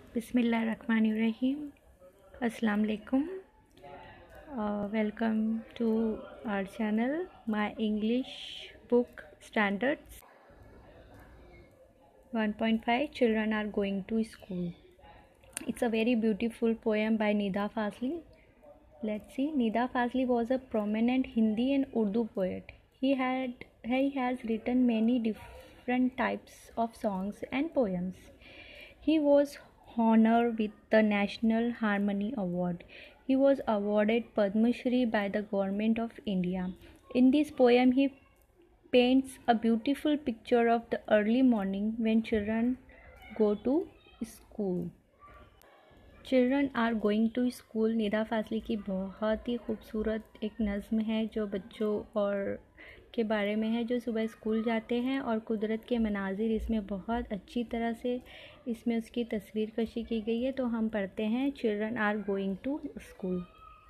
Bismillahirrahmanirrahim. Assalamu alaikum. Welcome to our channel, My English Book Standards 1.5 Children Are Going to School. It's a very beautiful poem by Nida Fazli. Let's see. Nida Fazli was a prominent Hindi and Urdu poet. He has written many different types of songs and poems. He was honored with the National Harmony Award. He was awarded Padma Shri by the Government of India. In this poem, he paints a beautiful picture of the early morning when children go to school. Children are going to school Nida Fazli की बहुत ही खूबसूरत एक नज़्म है जो बच्चों और के बारे में है जो सुबह स्कूल जाते हैं और कुदरत के मनाजिर इसमें बहुत अच्छी तरह से इसमें उसकी तस्वीर कशी की गई है। तो हम पढ़ते हैं children are going to school.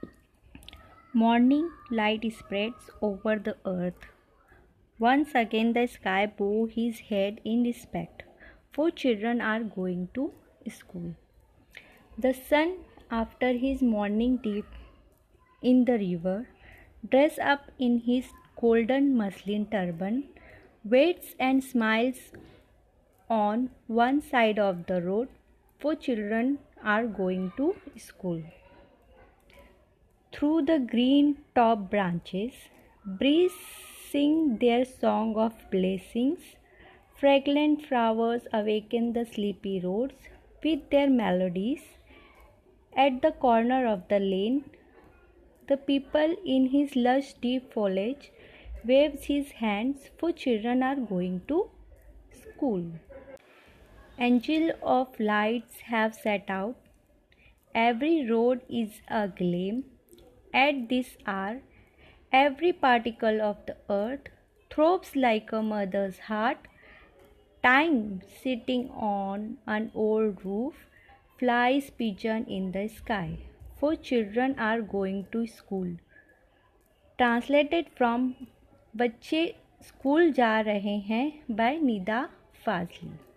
Morning light spreads over the earth, once again the sky bow his head in respect, for children are going to school. The sun, after his morning dip in the river, dressed up in his golden muslin turban, waits and smiles on one side of the road, for children are going to school. Through the green top branches, breeze sing their song of blessings. Fragrant flowers awaken the sleepy roads with their melodies. At the corner of the lane, the people in his lush deep foliage waves his hands, for children are going to school. Angels of lights have set out, every road is agleam. At this hour, every particle of the earth throbs like a mother's heart. Time, sitting on an old roof, flies pigeon in the sky, for children are going to school. Translated from बच्चे school जा रहे हैं by Nida Fazli.